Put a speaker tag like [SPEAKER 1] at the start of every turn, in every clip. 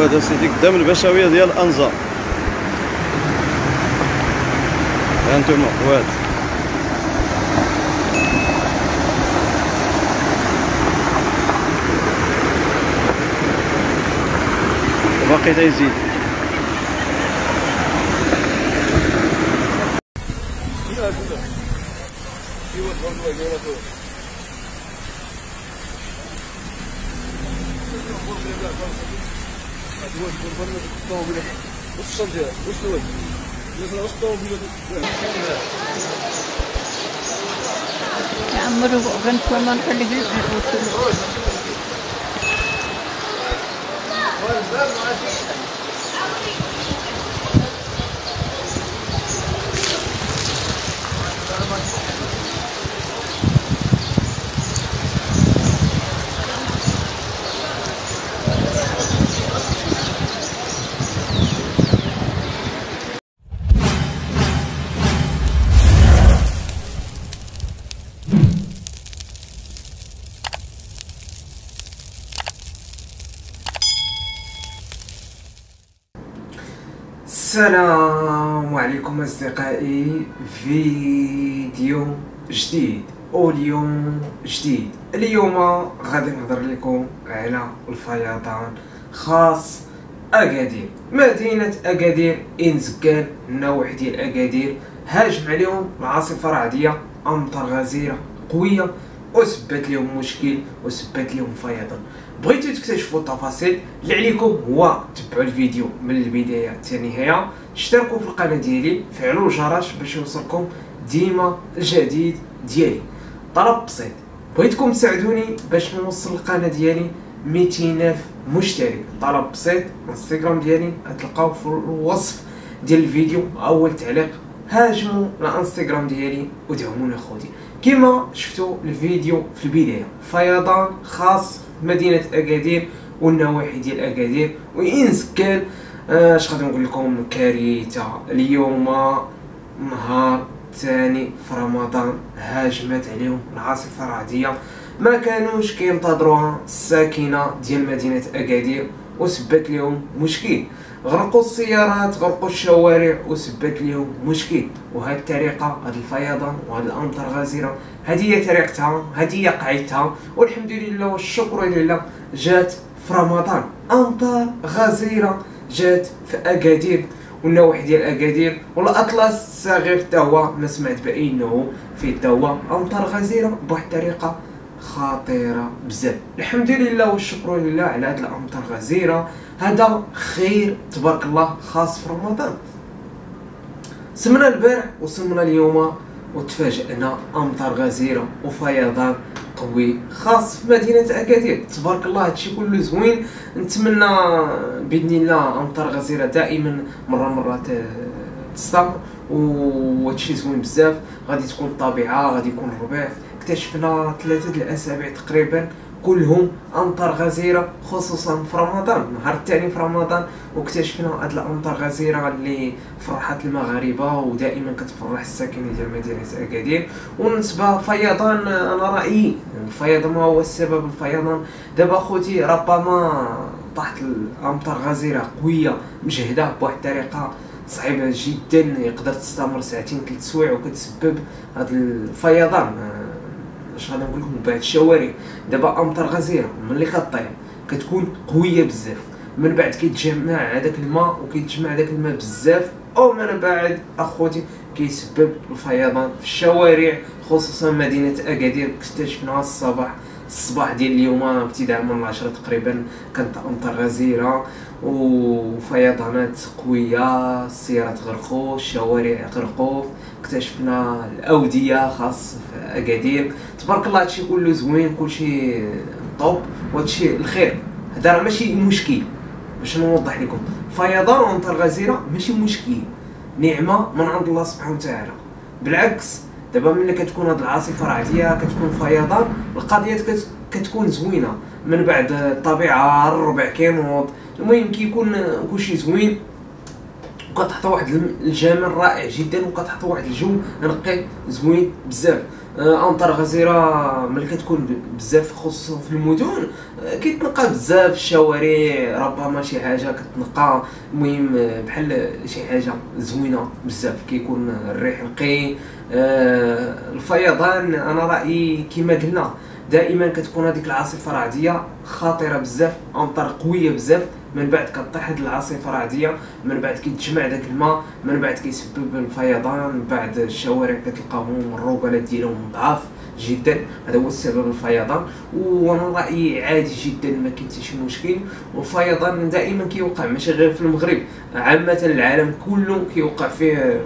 [SPEAKER 1] هذا سيدي قدام البشويه ديال انزا. ها انتم خوات باقي تيزيد.
[SPEAKER 2] عمرو بنت وما نخليه الوصول.
[SPEAKER 3] السلام عليكم اصدقائي، فيديو جديد واليوم جديد. اليوم غادي نهضر لكم على الفيضان خاص اكادير. مدينه اكادير انزكال النواحي ديال اكادير هاجم عليهم العاصفه رعديه، امطار غزيره قويه وسبت لهم مشكل وسبت لهم فيضان. بغيتو تكتشفوا التفاصيل اللي عليكم هو تبعوا الفيديو من البدايه حتى النهايه، اشتركوا في القناه ديالي، فعلوا الجرس باش يوصلكم ديما الجديد ديالي. طلب بسيط، بغيتكم تساعدوني باش نوصل القناه ديالي 200,000 مشترك. طلب بسيط، الانستغرام ديالي غتلقاو في الوصف ديال الفيديو اول تعليق. هاجموا الانستغرام ديالي ودعموني اخوتي. كما شفتوا الفيديو في البدايه، فيضان خاص مدينه اكادير والنواحي ديال اكادير وانزكال. اش غادي نقول لكم، كارثه. اليوم نهار ثاني في رمضان هاجمت عليهم العاصفه الرعديه، ما كانوش كينتظروها الساكنه ديال مدينه اكادير وسبت لهم مشكل. غرقوا السيارات، غرقوا الشوارع وسبت لهم مشكل. وهذه الطريقه، هذا الفيضان وهذه الامطار الغزيره، هذه هي طريقتها، هذه هي قاعدتها. والحمد لله والشكر لله جات في رمضان امطار غزيره، جات في اكادير والنواحي ديال اكادير والاطلس الصغير حتى هو ما سمعت بانه فيه حتى هو امطار غزيره بواحد الطريقه خطيره بزاف. الحمد لله والشكر لله على هذه الامطار الغزيره. هذا خير تبارك الله خاص في رمضان. سمنا البارح وصمنا اليوم وتفاجئنا امطار غزيره وفيضان قوي خاص في مدينه اكادير. تبارك الله هادشي كله زوين. نتمنى باذن الله امطار غزيره دائما مره تستمر، وهادشي زوين بزاف. غادي تكون الطبيعه، غادي يكون الربيع. اكتشفنا 3 الاسابيع تقريبا كلهم امطار غزيره، خصوصا في رمضان، النهار الثاني في رمضان، واكتشفنا هاد الامطار غزيره اللي فرحت المغاربه ودائما كتفرح الساكنين ديال مدينه اكادير. وبالنسبه فيضان، انا رايي الفيضان ما هو السبب. الفيضان دابا خوتي ربما طاحت الامطار غزيره قويه مجهده بواحد الطريقه صعيبه جدا، يقدر تستمر 2-3 سوايع وكتسبب هاد الفيضان. اش غادي نقول لكم، بعد الشوارع دابا امطار غزيره ملي كطيح كتكون قويه بزاف، من بعد كيتجمع هذاك الماء وكيتجمع هذاك الماء بزاف، او من بعد اخوتي كيسبب الفيضان في الشوارع، خصوصا مدينه اكادير. اكتشفناها الصباح ديال اليوم ابتداء من 10 تقريبا كانت امطار غزيره وفيضانات قويه، السيارات غرقوا، الشوارع غرقوا، اكتشفنا الاوديه خاص في اكادير. تبارك الله هادشي كله زوين، كلشي طوب وهادشي الخير. هذا راه ماشي مشكل، باش نوضح لكم، فيضان وامطار غزيره ماشي مشكل، نعمه من عند الله سبحانه وتعالى. بالعكس دابا ملي كتكون هاد العاصفه رعديه كتكون فيضان، القضيه كتكون زوينه. من بعد الطبيعه الربع كينوض، المهم كيكون كلشي زوين وكتعطي واحد الجمال رائع جدا، وكتعطي واحد الجو نقي زوين بزاف. امطار غزيره ملي كتكون بزاف خصوصا في المدن كيتنقى بزاف الشوارع، ربما شي حاجه كتنقى، المهم بحال شي حاجه زوينه بزاف، كيكون الريح نقي. الفيضان انا رايي كما قلنا دائما كتكون هذيك العاصفه الرعديه خطيره بزاف، امطار قويه بزاف، من بعد كطيح هاد العاصفه الرعديه، من بعد كيتجمع داك الماء، من بعد كيسبب الفيضان، من بعد الشوارع كتلقاهم الركالات ديالهم ضعاف جدا، هذا هو السبب الفيضان. وانا رايي عادي جدا، ما كاين حتى شي مشكل. والفيضان دائما كيوقع ماشي غير في المغرب، عامه العالم كله كيوقع فيه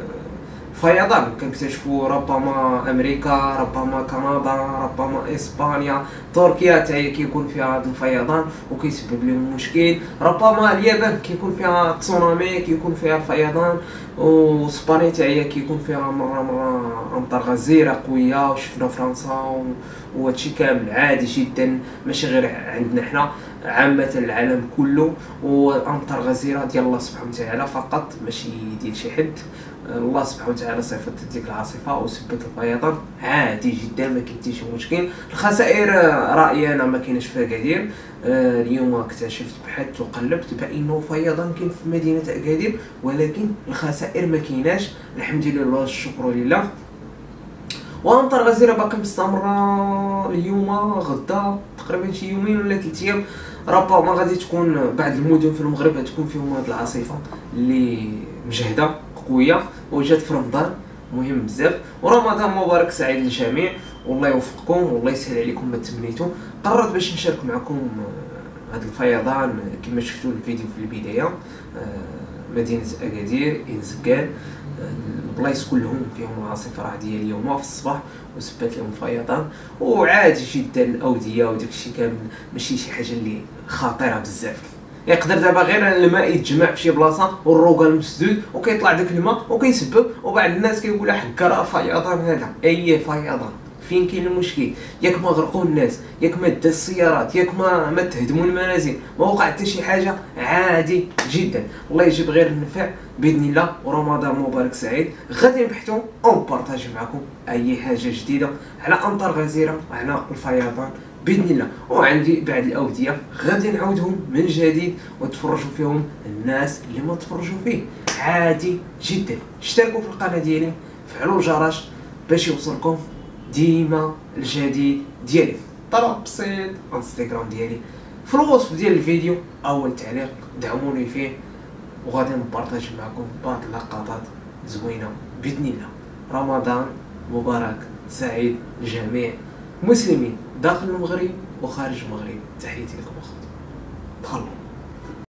[SPEAKER 3] فيضان. كنكتشفوا ربما امريكا، ربما كندا، ربما اسبانيا، تركيا حتى هي كيكون فيها هذا الفيضان وكيسبب لهم مشكل، ربما اليابان كيكون فيها تسونامي، كيكون فيها فيضان، واسبانيا حتى هي كيكون فيها مره امطار غزيره قويه، وشفنا فرنسا وهادشي كامل عادي جدا، ماشي غير عندنا حنا، عامه العالم كله. وامطار غزيره ديال الله سبحانه وتعالى فقط، ماشي ديال شي حد. الله سبحانه وتعالى صيفط ديك العاصفه وسبت الفيضان عادي جدا، ما كاين حتى شي مشكل. الخسائر رايي انا ما كاينش فيها كثير. اليوم اكتشفت بحثت وقلبت بانه فيضان كاين في مدينه اكادير، ولكن الخسائر ما كايناش، الحمد لله والشكر لله. وامطار غزيره باقي مستمره اليوم غدا تقريبا شي يومين ولا 3 ايام، ربما غادي تكون بعض المدن في المغرب تكون فيهم هاد العاصفه اللي مجهده قويه وجات في رمضان، مهم بزاف. ورمضان مبارك سعيد للجميع، والله يوفقكم والله يسهل عليكم ما تمنيتوا. قررت باش نشارك معكم هذا الفيضان كما شفتوا الفيديو في البدايه. مدينه اكادير انزكان، البلايص كلهم فيهم عاصفه رعديه اليوم في الصباح وسبات لهم فيضان، وعادي جدا الاوديه وداك الشيء كامل، ماشي شي حاجه اللي خطيره بزاف. يقدر دابا غير الماء يتجمع في شي بلاصه والروكال مسدود وكيطلع داك الماء وكيسبب، وبعض الناس كيقول حكا راه فيضان هذا، اي فيضان فين كاين المشكل؟ ياك ما غرقوا الناس، ياك ما دا السيارات، ياك ما تهدموا المنازل، ما وقع حتى شي حاجه، عادي جدا. الله يجيب غير النفع باذن الله. ورمضان مبارك سعيد. غادي نبحثوا ونبارطاجي معكم اي حاجه جديده على امطار غزيره، على الفيضان باذن الله. وعندي بعض الاوديه غادي نعاودهم من جديد وتفرجوا فيهم الناس اللي ما تفرجوا فيه، عادي جدا. اشتركوا في القناه ديالي، فعلوا الجرس باش يوصلكم ديما الجديد ديالي. طلب بسيط، انستغرام ديالي في الوصف ديال الفيديو، اول تعليق دعموني فيه، وغادي نبارطاجي معكم بعض اللقطات زوينه باذن الله. رمضان مبارك سعيد لجميع المسلمين داخل المغرب وخارج المغرب. تحياتي لكم اخوتي، تهلاو.